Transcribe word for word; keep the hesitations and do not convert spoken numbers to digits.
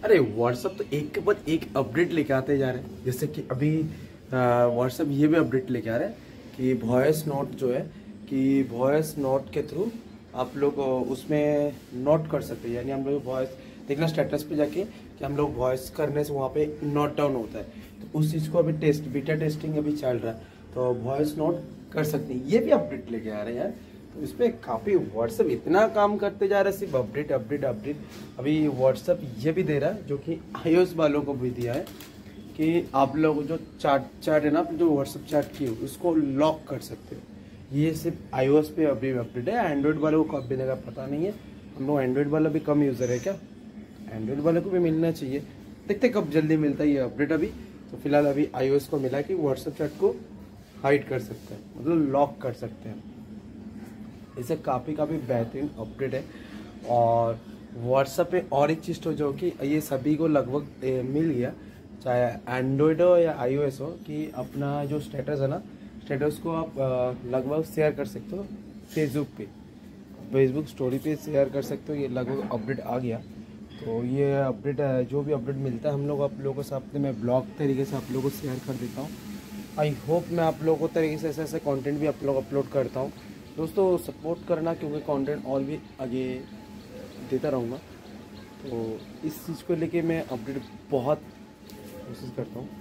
अरे व्हाट्सअप तो एक के बाद एक अपडेट लेके आते जा रहे हैं। जैसे कि अभी व्हाट्सअप ये भी अपडेट लेके आ रहा है कि वॉइस नोट जो है कि वॉइस नोट के थ्रू आप लोग उसमें नोट कर सकते हैं। यानी हम लोग वॉइस देखना स्टेटस पे जाके कि हम लोग वॉइस करने से वहाँ पे नोट डाउन होता है, तो उस चीज़ को अभी टेस्ट बीटा टेस्टिंग अभी चल रहा है, तो वॉइस नोट कर सकते हैं। ये भी अपडेट लेके आ रहे हैं यार। तो इस पर काफ़ी व्हाट्सअप इतना काम करते जा रहा है, सिर्फ अपडेट अपडेट अपडेट। अभी व्हाट्सअप ये भी दे रहा है जो कि आईओएस वालों को भी दिया है कि आप लोग जो चैट चैट है ना, जो व्हाट्सअप चैट की उसको लॉक कर सकते हो। ये सिर्फ आईओएस पे अभी अपडेट है, एंड्रॉइड वालों को कब मिलेगा पता नहीं है। हम लोग एंड्रॉइड वाला भी कम यूज़र है क्या, एंड्रॉइड वालों को भी मिलना चाहिए। देखते कब जल्दी मिलता है ये अपडेट। अभी तो फिलहाल अभी आईओएस को मिला कि व्हाट्सएप चैट को हाइड कर सकते हैं, मतलब लॉक कर सकते हैं। इसे काफ़ी काफ़ी बेहतरीन अपडेट है। और व्हाट्सएप पे और एक चीज़ तो जो कि ये सभी को लगभग मिल गया, चाहे एंड्रॉयड हो या आईओएस हो, कि अपना जो स्टेटस है ना, स्टेटस को आप लगभग शेयर कर सकते हो फेसबुक पे, फेसबुक स्टोरी पे शेयर कर सकते हो। ये लगभग अपडेट आ गया। तो ये अपडेट जो भी अपडेट मिलता है हम लोग आप लोगों के साथ मैं ब्लॉग तरीके से आप लोगों को शेयर कर देता हूँ। आई होप मैं आप लोगों को तरीके से ऐसे ऐसे कंटेंट भी आप लोग अपलोड करता हूँ। दोस्तों सपोर्ट करना, क्योंकि कंटेंट और भी आगे देता रहूँगा। तो इस चीज़ को लेके मैं अपडेट बहुत कोशिश करता हूँ।